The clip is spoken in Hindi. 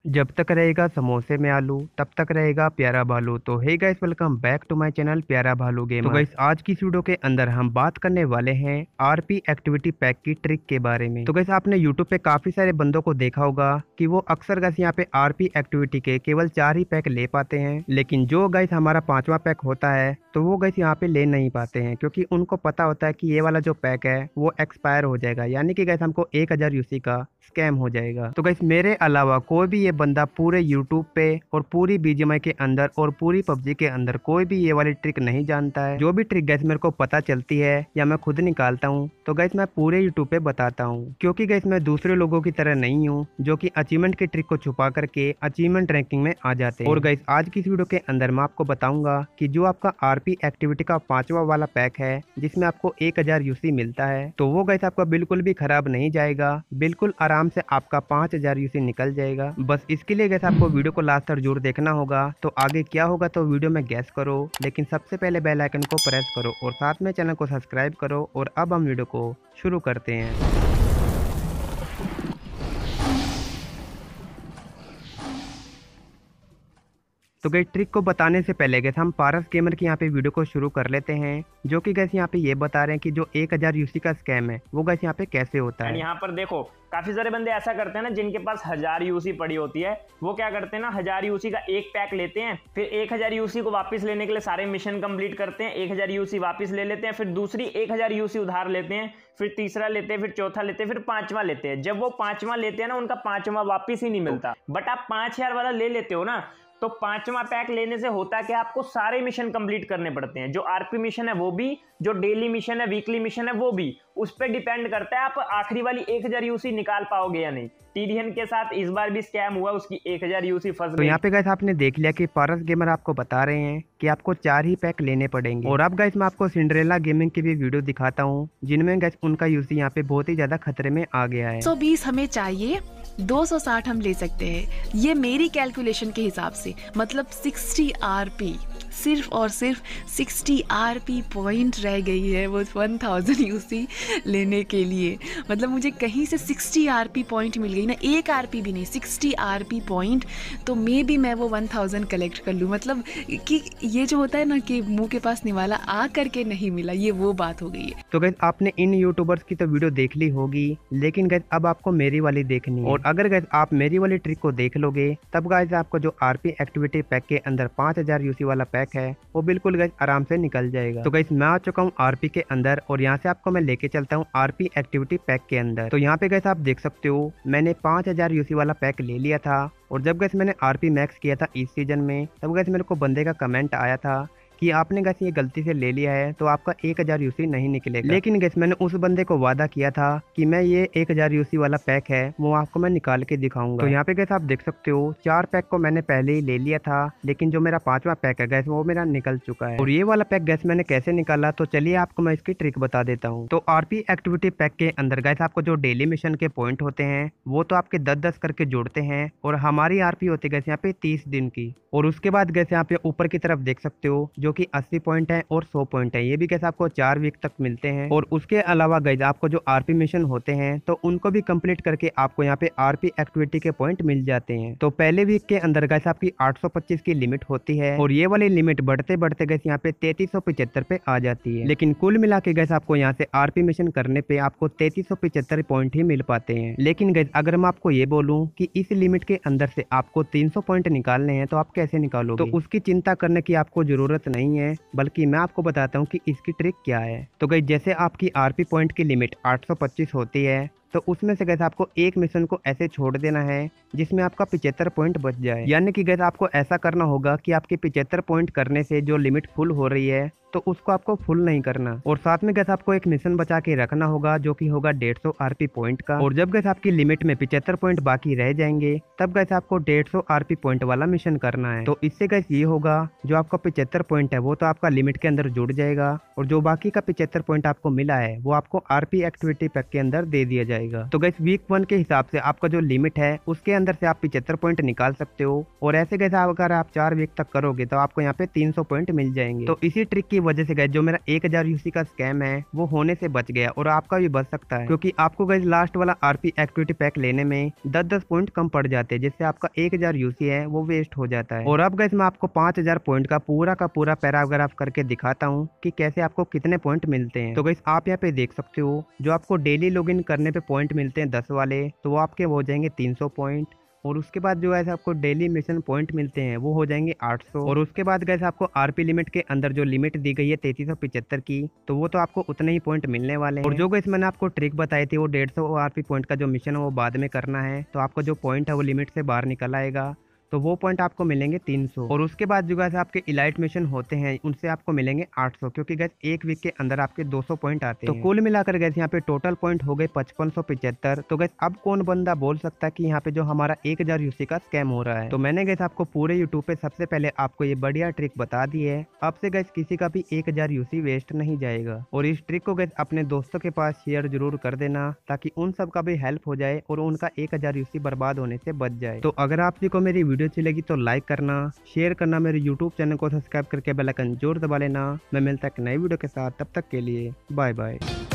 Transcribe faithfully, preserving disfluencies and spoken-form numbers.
जब तक रहेगा समोसे में आलू तब तक रहेगा प्यारा भालू। तो hey guys, welcome back to my channel प्यारा भालू गेमर। तो गाइस, आज की इस वीडियो के अंदर हम बात करने वाले हैं आरपी एक्टिविटी पैक की ट्रिक के बारे में। तो गाइस, आपने यूट्यूब पे काफी सारे बंदों को देखा होगा कि वो अक्सर गाइस यहाँ पे आरपी एक्टिविटी के केवल चार ही पैक ले पाते हैं, लेकिन जो गाइस हमारा पांचवा पैक होता है तो वो गाइस यहाँ पे ले नहीं पाते हैं, क्योंकि उनको पता होता है कि ये वाला जो पैक है वो एक्सपायर हो जाएगा, यानी कि गाइस हमको एक हजार यूसी का स्कैम हो जाएगा। तो गाइस, मेरे अलावा कोई भी ये बंदा पूरे यूट्यूब पे और पूरी बीजीएमआई के अंदर और पूरी पबजी के अंदर कोई भी ये वाली ट्रिक नहीं जानता है। जो भी ट्रिक गाइस मेरे को पता चलती है या मैं खुद निकालता हूँ तो गाइस मैं पूरे यूट्यूब पे बताता हूँ, क्योंकि गाइस मैं दूसरे लोगों की तरह नहीं हूँ जो कि अचीवमेंट की ट्रिक को छुपा करके अचीवमेंट रैंकिंग में आ जाते हैं। और गाइस, आज की इस वीडियो के अंदर मैं आपको बताऊंगा कि जो आपका आरपी एक्टिविटी का पांचवा वाला पैक है जिसमें आपको एक हजार यूसी मिलता है, तो वो गाइस आपका बिल्कुल भी खराब नहीं जाएगा, बिल्कुल आराम से आपका पांच हजार यूसी निकल जाएगा। बस इसके लिए गाइस आपको वीडियो को लास्ट तक जरूर देखना होगा। तो आगे क्या होगा तो वीडियो में गैस करो, लेकिन सबसे पहले बेल आइकन को प्रेस करो और साथ में चैनल को सब्सक्राइब करो। और अब हम वीडियो को शुरू करते हैं। तो गैस, ट्रिक को बताने से पहले गैस हम पारस गेमर की यहाँ पे वीडियो को शुरू कर लेते हैं, जो कि गैस यहाँ पे ये बता रहे हैं कि जो एक हजार यूसी का स्कैम है वो गैस यहाँ पे कैसे होता है। यहाँ पर देखो काफी सारे बंदे ऐसा करते हैं ना, जिनके पास हजार यूसी पड़ी होती है, वो क्या करते हैं ना, हजार यूसी का एक पैक लेते हैं, फिर एक हजार यूसी को वापस लेने के लिए सारे मिशन कंप्लीट करते हैं, एक हजार यूसी वापस ले लेते हैं, फिर दूसरी एक हजार यूसी उधार लेते हैं, फिर तीसरा लेते हैं, फिर चौथा लेते हैं, फिर पांचवा लेते हैं। जब वो पांचवा लेते हैं ना, उनका पांचवा वापिस ही नहीं मिलता। बट आप पांच हजार वाला ले लेते हो ना, तो पांचवा पैक लेने से होता है कि आपको सारे मिशन कंप्लीट करने पड़ते हैं। जो आरपी मिशन है वो भी, जो डेली मिशन है, वीकली मिशन है वो भी, उस पर डिपेंड करता है आप आखिरी वाली एक हजार यूसी निकाल पाओगे या नहीं। टीडीएन के साथ इस बार भी स्कैम हुआ, उसकी एक हजार यूसी फंस गई। तो यहाँ पे गाइस आपने देख लिया कि पारस गेमर आपको बता रहे हैं कि आपको चार ही पैक लेने पड़ेंगे। और अब गाइस मैं आपको सिंड्रेला गेमिंग की भी वीडियो दिखाता हूँ, जिनमें गाइस उनका यूसी यहाँ पे बहुत ही ज्यादा खतरे में आ गया है। सौ बीस हमें चाहिए, दो सौ साठ हम ले सकते हैं, ये मेरी कैलकुलेशन के हिसाब से, मतलब साठ आरपी, सिर्फ और सिर्फ साठ आरपी पॉइंट रह गई है वो वन थाउज़ेंड यूसी लेने के लिए। मतलब मुझे कहीं से साठ आरपी पॉइंट मिल गई ना, एक आरपी भी नहीं, साठ आरपी पॉइंट, तो मे भी मैं वो वन थाउज़ेंड कलेक्ट कर लूँ। मतलब कि ये जो होता है ना कि मुंह के पास निवाला आ करके नहीं मिला, ये वो बात हो गई है। तो गाइस, आपने इन यूट्यूबर्स की तो वीडियो देख ली होगी, लेकिन गाइस अब आपको मेरी वाली देखनी है। और अगर गाइस आप मेरी वाली ट्रिक को देख लोगे, तब गाइस आपको जो आरपी एक्टिविटी पैक के अंदर पांच हजार यूसी वाला पैक है वो बिल्कुल गाइस आराम से निकल जाएगा। तो गाइस, मैं आ चुका हूँ आरपी के अंदर और यहाँ से आपको मैं लेके चलता हूँ आरपी एक्टिविटी पैक के अंदर। तो यहाँ पे गाइस आप देख सकते हो, मैंने पांच हजार यूसी वाला पैक ले लिया था। और जब गाइस मैंने आरपी मैक्स किया था इस सीजन में, तब गाइस मेरे को बंदे का कमेंट आया था कि आपने गैस ये गलती से ले लिया है तो आपका एक हजार यूसी नहीं निकलेगा। लेकिन गैस मैंने उस बंदे को वादा किया था कि मैं ये एक हजार यूसी वाला पैक है वो आपको मैं निकाल के दिखाऊंगा। तो यहाँ पे गैस आप देख सकते हो, चार पैक को मैंने पहले ही ले लिया था, लेकिन जो मेरा पांचवा पैक है गैस वो मेरा निकल चुका है। और ये वाला पैक गैस मैंने कैसे निकाला, तो चलिए आपको मैं इसकी ट्रिक बता देता हूँ। तो आरपी एक्टिविटी पैक के अंदर गैस आपको जो डेली मिशन के पॉइंट होते हैं वो तो आपके दस दस करके जोड़ते हैं, और हमारी आरपी होती है गैस यहाँ पे तीस दिन की। और उसके बाद गैस यहाँ पे ऊपर की तरफ देख सकते हो जो कि अस्सी पॉइंट है और सौ पॉइंट है, ये भी गैस आपको चार वीक तक मिलते हैं। और उसके अलावा गैस आपको जो आरपी मिशन होते हैं तो उनको भी कंप्लीट करके आपको यहाँ पे आरपी एक्टिविटी के पॉइंट मिल जाते हैं। तो पहले वीक के अंदर गैस आपकी आठ सौ पच्चीस की लिमिट होती है, और ये वाली लिमिट बढ़ते बढ़ते गैस यहाँ पे तैतीस सौ पिछहत्तर पे आ जाती है। लेकिन कुल मिला के गैस आपको यहाँ से आरपी मिशन करने पे आपको तैतीस सौ पिछहत्तर पॉइंट ही मिल पाते हैं। लेकिन गैस अगर मैं आपको ये बोलूँ कि इस लिमिट के अंदर से आपको तीन सौ पॉइंट निकालने हैं तो आप कैसे निकालोगे? तो उसकी चिंता करने की आपको जरूरत नहीं है, बल्कि मैं आपको बताता हूँ कि इसकी ट्रिक क्या है। तो गाइस, जैसे आपकी आरपी पॉइंट की लिमिट आठ सौ पच्चीस होती है, तो उसमें से गैस आपको एक मिशन को ऐसे छोड़ देना है जिसमें आपका पिछहत्तर पॉइंट बच जाए। यानी कि गैस आपको ऐसा करना होगा कि आपके पिछहत्तर पॉइंट करने से जो लिमिट फुल हो रही है तो उसको आपको फुल नहीं करना, और साथ में गैस आपको एक मिशन बचा के रखना होगा जो कि होगा डेढ़ सौ आरपी पॉइंट का। और जब गैस आपकी लिमिट में पिछहत्तर पॉइंट बाकी रह जाएंगे, तब गैस आपको डेढ़ सौ आरपी पॉइंट वाला मिशन करना है। तो इससे गैस ये होगा, जो आपका पिछहत्तर पॉइंट है वो तो आपका लिमिट के अंदर जुड़ जाएगा, और जो बाकी का पिछहत्तर पॉइंट आपको मिला है वो आपको आरपी एक्टिविटी पैक के अंदर दे दिया जाएगा। तो गैस वीक वन के हिसाब से आपका जो लिमिट है उसके अंदर से आप पिछहत्तर पॉइंट निकाल सकते हो, और ऐसे गैस अगर आप चार वीक तक करोगे तो आपको यहाँ पे तीन सौ पॉइंट मिल जाएंगे। तो इसी ट्रिक की वजह से गाइस जो मेरा एक हजार यूसी का स्कैम है वो होने से बच गया और आपका भी बच सकता है, क्योंकि आपको गाइस लास्ट वाला आरपी एक्टिविटी पैक लेने में दस दस पॉइंट कम पड़ जाते हैं, जिससे आपका एक हजार यूसी है वो वेस्ट हो जाता है। और अब गाइस मैं आपको पांच हजार पॉइंट का पूरा का पूरा पैराग्राफ करके दिखाता हूँ कि कैसे आपको कितने पॉइंट मिलते हैं। तो गाइस आप यहाँ पे देख सकते हो जो आपको डेली लॉगिन करने पे पॉइंट मिलते हैं दस वाले, तो वो आपके हो जाएंगे तीन सौ पॉइंट। और उसके बाद जो है आपको डेली मिशन पॉइंट मिलते हैं वो हो जाएंगे आठ सौ। और उसके बाद गैस आपको आरपी लिमिट के अंदर जो लिमिट दी गई है तैतीस सौ पिछहत्तर की, तो वो तो आपको उतने ही पॉइंट मिलने वाले हैं। और जो गैस मैंने आपको ट्रिक बताई थी वो डेढ़ सौ आरपी पॉइंट का जो मिशन है वो बाद में करना है, तो आपका जो पॉइंट है वो लिमिट से बाहर निकल आएगा, तो वो पॉइंट आपको मिलेंगे तीन सौ। और उसके बाद जो गैस आपके इलाइट मिशन होते हैं उनसे आपको मिलेंगे आठ सौ, क्योंकि गैस एक वीक के अंदर आपके दो सौ पॉइंट आते हैं। तो कुल मिलाकर गैस यहाँ पे टोटल पॉइंट हो गए पचपन सौ पिछहत्तर। तो गैस अब कौन बंदा बोल सकता है कि यहाँ पे जो हमारा एक हजार यूसी का स्कैम हो रहा है। तो मैंने गैस आपको पूरे यूट्यूब पे सबसे पहले आपको ये बढ़िया ट्रिक बता दी है। अब से गैस किसी का भी एक हजार यूसी वेस्ट नहीं जाएगा। और इस ट्रिक को गैस अपने दोस्तों के पास शेयर जरूर कर देना, ताकि उन सब का भी हेल्प हो जाए और उनका एक हजार यूसी बर्बाद होने से बच जाए। तो अगर आप जी को मेरी वीडियो अच्छी लगी तो लाइक करना, शेयर करना, मेरे यूट्यूब चैनल को सब्सक्राइब करके बेल आइकन जरूर दबा लेना। मैं मिलता एक नई वीडियो के साथ, तब तक के लिए बाय बाय।